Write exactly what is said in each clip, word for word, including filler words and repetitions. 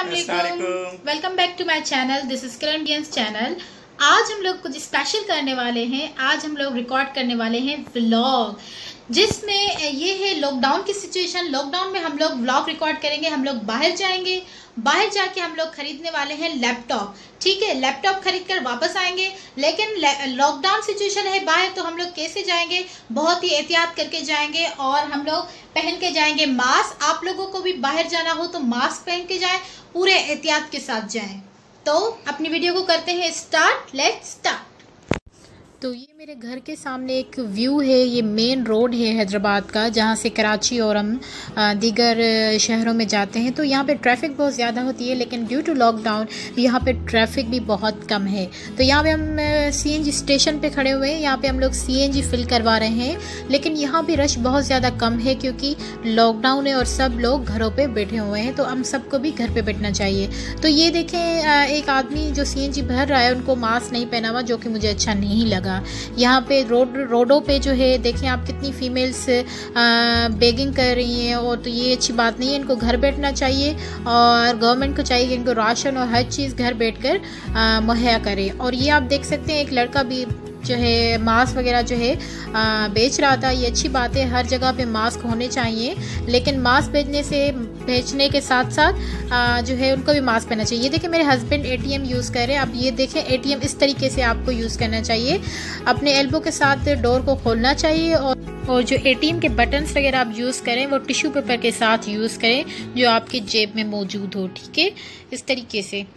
अस्सलाम वालेकुम, welcome back to my channel. This is करेंडियंस चैनल। आज हम लोग कुछ स्पेशल करने वाले हैं। आज हम लोग रिकॉर्ड करने वाले हैं व्लॉग, जिसमें ये है लॉकडाउन की सिचुएशन। लॉकडाउन में हम लोग व्लॉग रिकॉर्ड करेंगे। हम लोग बाहर जाएंगे, बाहर जाके हम लोग खरीदने वाले हैं लैपटॉप। ठीक है, लैपटॉप खरीद कर वापस आएंगे। लेकिन लॉकडाउन सिचुएशन है बाहर, तो हम लोग कैसे जाएंगे? बहुत ही एहतियात करके जाएंगे और हम लोग पहन के जाएंगे मास्क। आप लोगों को भी बाहर जाना हो तो मास्क पहन के जाएं, पूरे एहतियात के साथ जाएं। तो अपनी वीडियो को करते हैं स्टार्ट। Let's start. तो ये मेरे घर के सामने एक व्यू है। ये मेन रोड है हैदराबाद का, जहाँ से कराची और हम दीगर शहरों में जाते हैं। तो यहाँ पे ट्रैफिक बहुत ज़्यादा होती है, लेकिन ड्यू टू लॉकडाउन यहाँ पे ट्रैफिक भी बहुत कम है। तो यहाँ पे हम सीएनजी स्टेशन पे खड़े हुए हैं। यहाँ पे हम लोग सीएनजी फिल करवा रहे हैं, लेकिन यहाँ पे रश बहुत ज़्यादा कम है क्योंकि लॉकडाउन है और सब लोग घरों पर बैठे हुए हैं। तो हम सबको भी घर पर बैठना चाहिए। तो ये देखें, एक आदमी जो सीएनजी भर रहा है उनको मास्क नहीं पहना हुआ, जो कि मुझे अच्छा नहीं लगा। यहाँ पे रोड रोडों पे जो है देखें आप, कितनी फीमेल्स बेगिंग कर रही हैं। और तो ये अच्छी बात नहीं है। इनको घर बैठना चाहिए और गवर्नमेंट को चाहिए कि इनको राशन और हर चीज़ घर बैठकर मुहैया करे। और ये आप देख सकते हैं, एक लड़का भी जो है मास्क वगैरह जो है आ, बेच रहा था। ये अच्छी बात है, हर जगह पे मास्क होने चाहिए। लेकिन मास्क बेचने से बेचने के साथ साथ आ, जो है उनको भी मास्क पहनना चाहिए। ये देखिए मेरे हस्बैंड एटीएम यूज़ कर रहे हैं। अब ये देखें, एटीएम इस तरीके से आपको यूज़ करना चाहिए। अपने एल्बो के साथ डोर को खोलना चाहिए और और जो एटीएम के बटन्स वगैरह आप यूज़ करें वो टिश्यू पेपर के साथ यूज़ करें, जो आपकी जेब में मौजूद हो। ठीक है, इस तरीके से।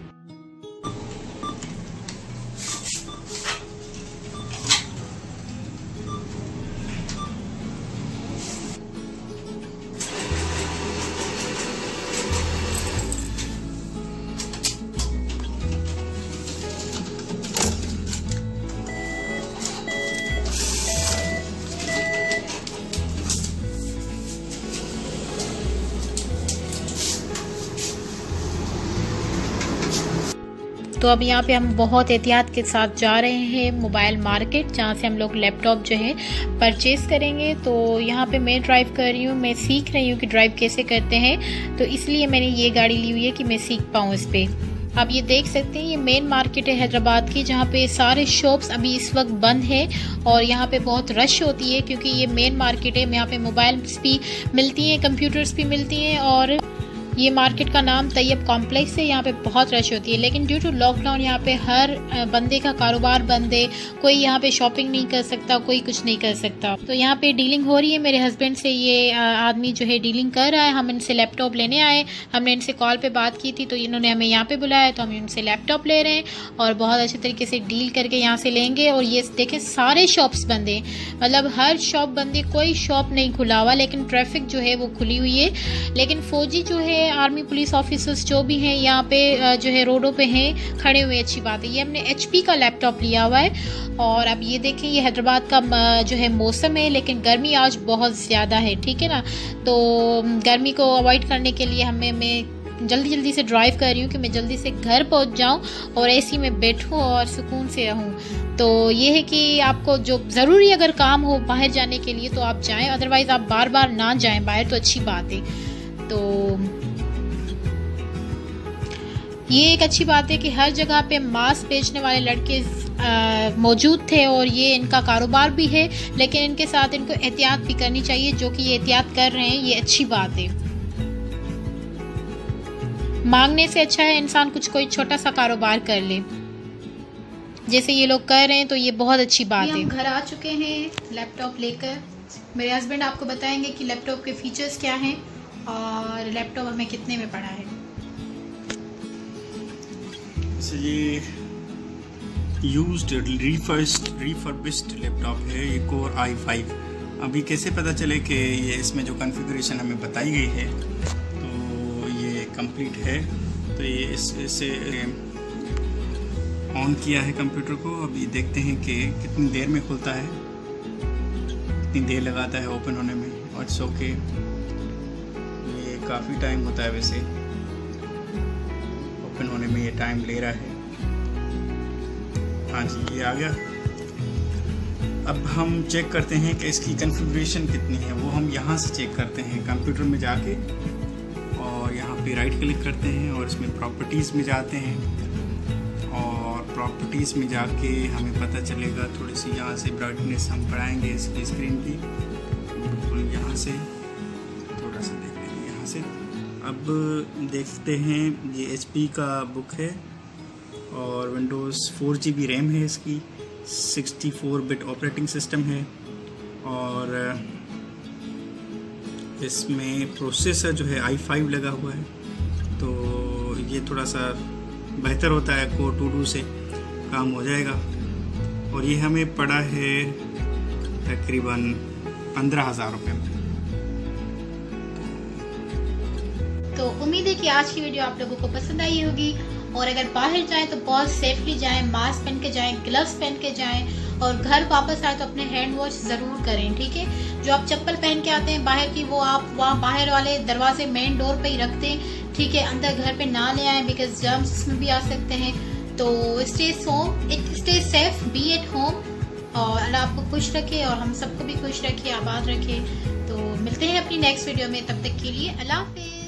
तो अब यहाँ पे हम बहुत एहतियात के साथ जा रहे हैं मोबाइल मार्केट, जहाँ से हम लोग लैपटॉप जो है परचेज़ करेंगे। तो यहाँ पे मैं ड्राइव कर रही हूँ, मैं सीख रही हूँ कि ड्राइव कैसे करते हैं। तो इसलिए मैंने ये गाड़ी ली हुई है कि मैं सीख पाऊँ इस पर। आप ये देख सकते हैं, ये मेन मार्केट है हैदराबाद की, जहाँ पे सारे शॉप्स अभी इस वक्त बंद है और यहाँ पे बहुत रश होती है क्योंकि ये मेन मार्केट है। यहाँ पे मोबाइल्स भी मिलती हैं, कंप्यूटर्स भी मिलती हैं। और ये मार्केट का नाम तैयब कॉम्प्लेक्स है। यहाँ पे बहुत रश होती है, लेकिन ड्यू टू लॉकडाउन यहाँ पे हर बंदे का कारोबार बंद है। कोई यहाँ पे शॉपिंग नहीं कर सकता, कोई कुछ नहीं कर सकता। तो यहाँ पे डीलिंग हो रही है। मेरे हस्बैंड से ये आदमी जो है डीलिंग कर रहा है। हम इनसे लैपटॉप लेने आए, हमने इनसे कॉल पे बात की थी, तो इन्होंने हमें यहाँ पे बुलाया, तो हम इनसे लैपटॉप ले रहे हैं और बहुत अच्छे तरीके से डील करके यहाँ से लेंगे। और ये देखें, सारे शॉप्स बंद हैं, मतलब हर शॉप बंद है, कोई शॉप नहीं खुला हुआ। लेकिन ट्रैफिक जो है वो खुली हुई है। लेकिन फौजी जो है, आर्मी पुलिस ऑफिसर्स जो भी हैं यहाँ पे जो है रोडों पे हैं खड़े हुए। अच्छी बात है। ये हमने एचपी का लैपटॉप लिया हुआ है। और अब ये देखें, ये हैदराबाद का जो है मौसम है, लेकिन गर्मी आज बहुत ज़्यादा है। ठीक है ना, तो गर्मी को अवॉइड करने के लिए हमें मैं जल्दी जल्दी से ड्राइव कर रही हूँ कि मैं जल्दी से घर पहुँच जाऊँ और एसी में बैठूँ और सुकून से रहूँ। तो ये है कि आपको जो ज़रूरी अगर काम हो बाहर जाने के लिए तो आप जाएं, अदरवाइज़ आप बार बार ना जाएं बाहर, तो अच्छी बात है। तो ये एक अच्छी बात है कि हर जगह पे मास्क बेचने वाले लड़के मौजूद थे और ये इनका कारोबार भी है, लेकिन इनके साथ इनको एहतियात भी करनी चाहिए, जो कि ये एहतियात कर रहे हैं। ये अच्छी बात है। मांगने से अच्छा है इंसान कुछ कोई छोटा सा कारोबार कर ले, जैसे ये लोग कर रहे हैं। तो ये बहुत अच्छी बात है। हम घर आ चुके हैं लैपटॉप लेकर। मेरे हस्बैंड आपको बताएंगे कि लैपटॉप के फीचर्स क्या हैं और लैपटॉप हमें कितने में पड़ा है। ये यूज्ड रिफर्बिश्ड लैपटॉप है, ये कोर आई फाइव। अभी कैसे पता चले कि ये इसमें जो कॉन्फ़िगरेशन हमें बताई गई है तो ये कंप्लीट है। तो ये इस इसे ऑन किया है कंप्यूटर को। अभी देखते हैं कि कितनी देर में खुलता है, कितनी देर लगाता है ओपन होने में। और इट्स ओके, ये काफ़ी टाइम होता है वैसे ओपन होने में, ये टाइम ले रहा है। हाँ जी, ये आ गया। अब हम चेक करते हैं कि इसकी कॉन्फ़िगरेशन कितनी है। वो हम यहाँ से चेक करते हैं, कंप्यूटर में जाके और यहाँ पे राइट क्लिक करते हैं और इसमें प्रॉपर्टीज़ में जाते हैं और प्रॉपर्टीज़ में जाके हमें पता चलेगा, थोड़ी सी यहाँ से ब्राइटनेस हम बढ़ाएंगे इसकी स्क्रीन की, बिल्कुल यहाँ से थोड़ा सा देख लेंगे यहाँ से। अब देखते हैं, ये एच पी का बुक है और Windows four G B RAM है इसकी, sixty four bit operating system है और इसमें प्रोसेसर जो है आई फाइव लगा हुआ है, तो ये थोड़ा सा बेहतर होता है, कोर टू डू से काम हो जाएगा। और ये हमें पड़ा है तकरीबन पंद्रह हज़ार रुपये में। तो उम्मीद है कि आज की वीडियो आप लोगों को पसंद आई होगी और अगर बाहर जाएं तो बहुत सेफली जाएं, मास्क पहन के जाएं, ग्लव्स पहन के जाएं और घर वापस आए तो अपने हैंड वॉश ज़रूर करें, ठीक है। जो आप चप्पल पहन के आते हैं बाहर की, वो आप वहाँ बाहर वाले दरवाजे मेन डोर पे ही रख दें, ठीक है। अंदर घर पे ना ले आएं बिकॉज जर्म्स इसमें भी आ सकते हैं। तो stay home, stay safe, be at home और अल्लाह आपको खुश रखे और हम सबको भी खुश रखे, आबाद रखे। तो मिलते हैं अपनी नेक्स्ट वीडियो में, तब तक के लिए अल्लाह हाफिज़।